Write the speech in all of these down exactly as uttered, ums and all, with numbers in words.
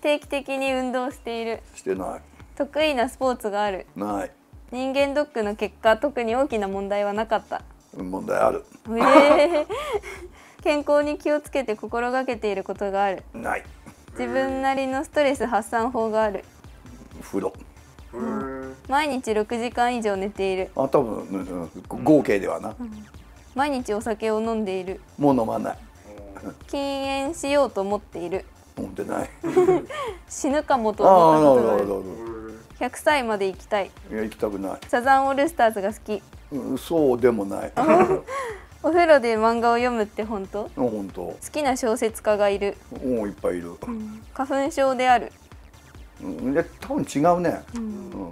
定期的に運動している。 してない。 得意なスポーツがある。 ない。 人間ドックの結果、特に大きな問題はなかった。 問題ある。 えー、健康に気をつけて心がけていることがある。 ない。 自分なりのストレス発散法がある。 風呂。 毎日ろくじかん以上寝ている。 あ、多分合計ではな、うん、 毎日お酒を飲んでいる。 もう飲まない。 禁煙しようと思っている。 思ってない。 死ぬかもと思ったことがある。ひゃくさいまで生きたい。 いや、行きたくない。 サザンオールスターズが好き。 うん、そうでもない。 お風呂で漫画を読むって本当？ 本当。好きな小説家がいる。 お、いっぱいいる。 うん、花粉症である。 うん、いや、多分違うね。 うんうん、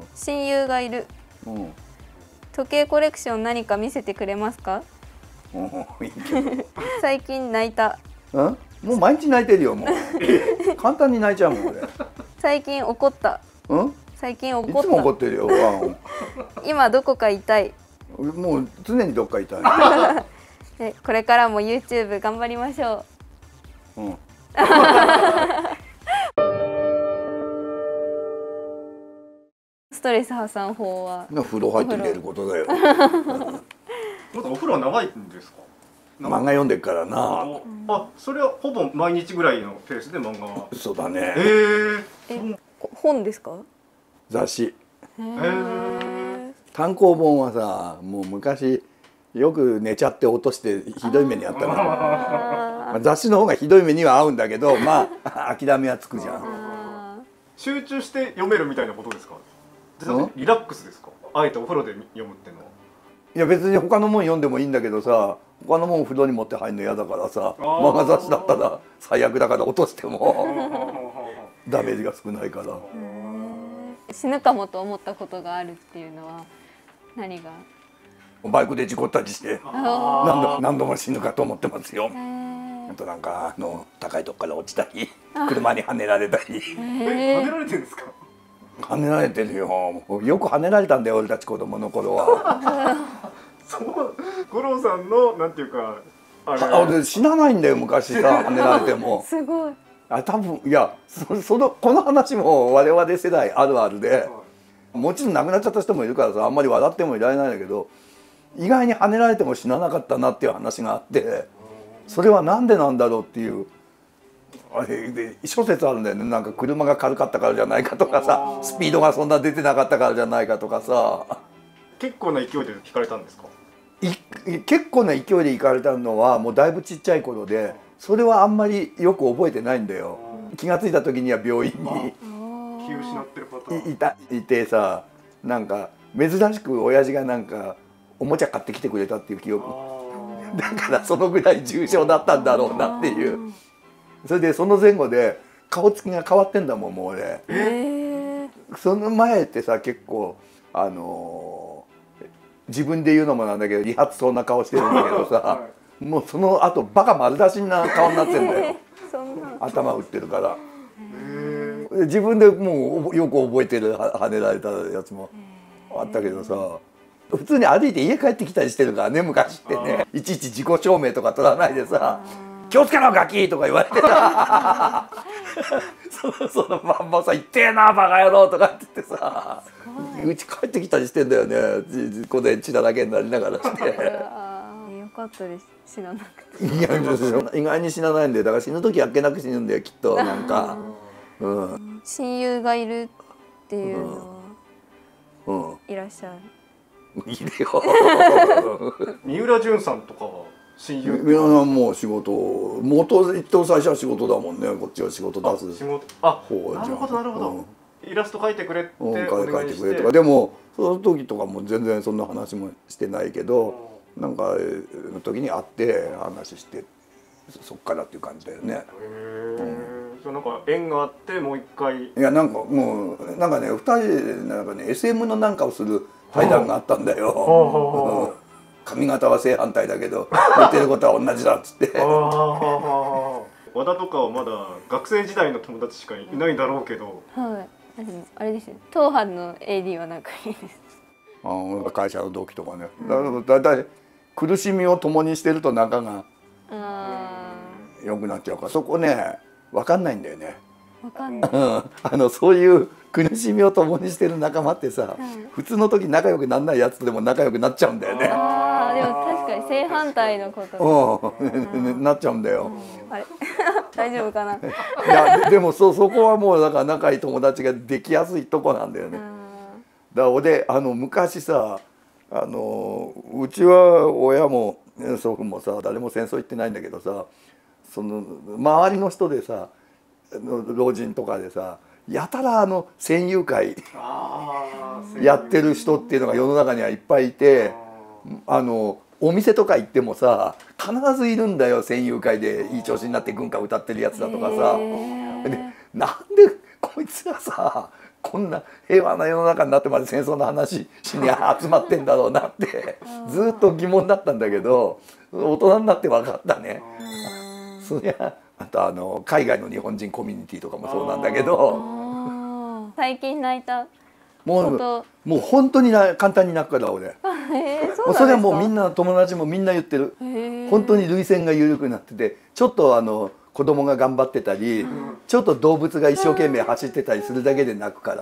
親友がいる。 うん、 時計コレクション何か見せてくれますか？ うん、いいけど。 最近泣いた。 うん、もう毎日泣いてるよ。もう簡単に泣いちゃうもん俺。 最近怒った。 うん？ 最近怒った。いつも怒ってるよ。 今どこか痛い。 もう常にどっか痛い。 でこれからも YouTube 頑張りましょう。うん。ストレス発散法は風呂入って寝ることだよ。 まだお風呂は長いんですか？ 漫画読んでるからな。 あ、あ、それはほぼ毎日ぐらいのペースで漫画は。 そうだね。 えー、 え、本ですか？ 雑誌。 へー。 単行本はさ、もう昔よく寝ちゃって落としてひどい目にあったな。あ雑誌の方がひどい目には合うんだけど、まあ諦めはつくじゃん。 集中して読めるみたいなことですか？リラックスですか？あえてお風呂で読むってのは。 いや別に他のもん読んでもいいんだけどさ、他のもん風呂に持って入るの嫌だからさ、漫画雑誌だったら最悪だから落としてもダメージが少ないから。 死ぬかもと思ったことがあるっていうのは何が？ バイクで事故ったりして何度何度も死ぬかと思ってますよ。あとなんかあの高いとこから落ちたり、車にはねられたり。 え、はねられてるんですか？ はねられてるよ。よくはねられたんだよ俺たち子供の頃は。 そう、五郎さんのなんていうかあれ死なないんだよ昔さ、はねられても。 すごい。 あ、多分いや そ, そのこの話も我々世代あるあるで、もちろん亡くなっちゃった人もいるからさ、あんまり笑ってもいられないんだけど、意外にはねられても死ななかったなっていう話があって、それはなんでなんだろうっていうあれで諸説あるんだよね。なんか車が軽かったからじゃないかとかさ、スピードがそんな出てなかったからじゃないかとかさ。 結構な勢いで引かれたんですか？ い結構な勢いで行かれたのはもうだいぶちっちゃい頃で、それはあんまりよく覚えてないんだよ。気が付いた時には病院に気を失ってるパターンい, い, たいてさ、なんか珍しく親父がなんかおもちゃ買ってきてくれたっていう記憶だから、そのぐらい重症だったんだろうなっていう。それでその前後で顔つきが変わってんだもんもう俺。えー、その前ってさ結構あのー、自分で言うのもなんだけど理髪そうな顔してるんだけどさ、はい、もうその後バカ丸出しな顔になってんだよ。頭打ってるから。自分でもうよく覚えてるはねられたやつもあったけどさ、普通に歩いて家帰ってきたりしてるからね昔ってね。いちいち自己証明とか取らないでさ「気をつけろガキ!」とか言われてさそ, そのまんまさ「言ってえなバカ野郎!」とかって言ってさ、うち帰ってきたりしてんだよね。事故で血だらけになりながらして。よかったです、死ななくて。 いや意外に死なないんだよ。だから死ぬ時あっけなく死ぬんだよきっと。なんか、うん、 親友がいるっていうのは、 うんうん、 いらっしゃる。 いるよ。 三浦淳さんとかは親友？ 三浦さんも仕事、元一等最初は仕事だもんね。こっちは仕事出す。 仕事、あ、なるほどなるほど。イラスト描いてくれってお願いして、うん、 描いてくれとか。でもその時とかも全然そんな話もしてないけど、なんかの時に会って話して、そっからっていう感じだよね。へえ。そうなんか縁があってもう一回。いやなんかもうなんかねふたりでなんかね エスエム のなんかをする対談があったんだよ。髪型は正反対だけど言ってることは同じだっつって。 和田とかはまだ学生時代の友達しかいないだろうけど。 はい。あれですよ。当班の エーディー は仲いいです。 あ、会社の同期とかね。だだいたい苦しみを共にしてると仲が良くなっちゃうから、そこね分かんないんだよね。 わかんない。 うん、あのそういう苦しみを共にしてる仲間ってさ、 うん、 普通の時仲良くなんないやつとでも仲良くなっちゃうんだよね。 ああ、でも確かに正反対のこと。 うん、なっちゃうんだよ。 あれ大丈夫かな。 いやでもそそこはもうだから仲いい友達ができやすいとこなんだよね。だから俺あの昔さ、あのうちは親も祖父もさ誰も戦争行ってないんだけどさ、その周りの人でさ老人とかでさやたらあの戦友会やってる人っていうのが世の中にはいっぱいいて、あのお店とか行ってもさ必ずいるんだよ、戦友会でいい調子になって軍歌歌ってるやつだとかさ。でなんでこいつがさこんな平和な世の中になってまで戦争の話しに集まってんだろうなってずっと疑問だったんだけど、大人になって分かったね。そりゃあとあの海外の日本人コミュニティとかもそうなんだけど、 最近泣いたもうもう本当にな簡単に泣くから俺。 えー、そうなんですか。 それはもうみんな友達もみんな言ってる。本当に涙腺が緩くなってて、ちょっとあの子供が頑張ってたり、ちょっと動物が一生懸命走ってたりするだけで泣くから。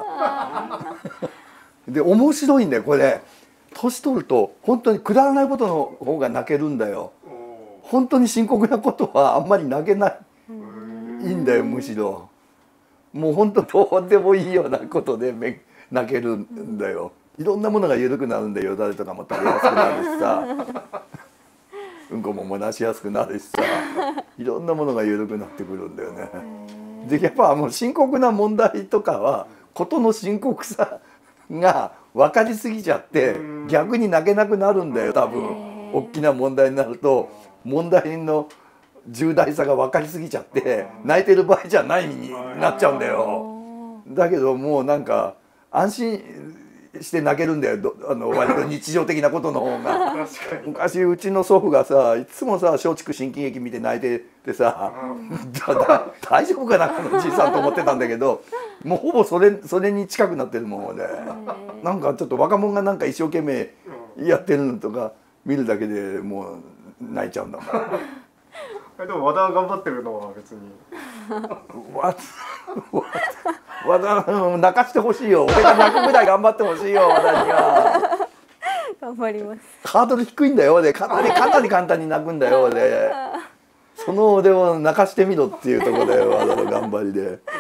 で面白いんだよこれ。年取ると本当にくだらないことの方が泣けるんだよ。本当に深刻なことはあんまり泣けないいいんだよ、むしろ。もう本当どうでもいいようなことで泣けるんだよ。いろんなものが緩くなるんだよ。よだれとかも垂れやすくなるしさ、うんこも漏らしやすくなるしさ、いろんなものが緩くなってくるんだよね。でやっぱもう深刻な問題とかは事の深刻さが分かりすぎちゃって逆に泣けなくなるんだよ多分。大きな問題になると問題の重大さが分かりすぎちゃって泣いてる場合じゃないになっちゃうんだよ。だけどもうなんか安心して泣けるんだよ、あの割と日常的なことの方が。昔うちの祖父がさいつもさ松竹新喜劇見て泣いててさだだ大丈夫かなこのじいさんと思ってたんだけど、もうほぼそれそれに近くなってるもんで、なんかちょっと若者がなんか一生懸命やってるのとか見るだけでもう泣いちゃうんだもん。 でも和田が頑張ってるのは別にわ和田泣かしてほしいよ。俺が泣くぐらい頑張ってほしいよ和田には。 頑張ります。 ハードル低いんだよでかなりかなり簡単に泣くんだよで、その腕を泣かしてみろっていうところだよ和田の頑張りで。